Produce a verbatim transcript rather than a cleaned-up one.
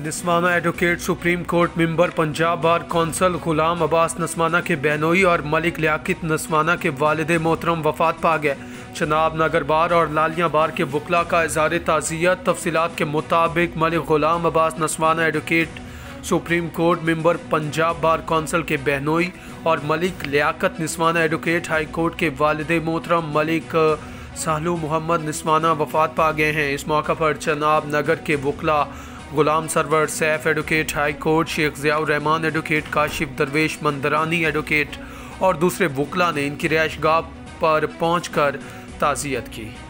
नस्वाना advocate supreme court member Punjab bar council Ghulam Abbas Naswana के बहनोई और मलिक लियाकत नस्वाना के वालिद मोहतरम वफात पा गए। चनाब नगर बार और लालिया बार के वकला का इज़हार ताज़ियत। तफसीलात के मुताबिक Malik Ghulam Abbas Naswana advocate supreme court member Punjab bar council के बहनोई और Malik Liaquat Naswana advocate high court के वालिद मोहतरम मलिक साहलू मोहम्मद नस्वाना वफात पा गए हैं। इस मौका पर चनाब नगर के वकला Ghulam Sarwar Saif advocate high court, Sheikh Ziaur Rehman advocate, Kashif Darvesh Mandrani advocate और दूसरे वकला ने इनकी रिहाइश गाह पर पहुँच कर ताज़ियत की।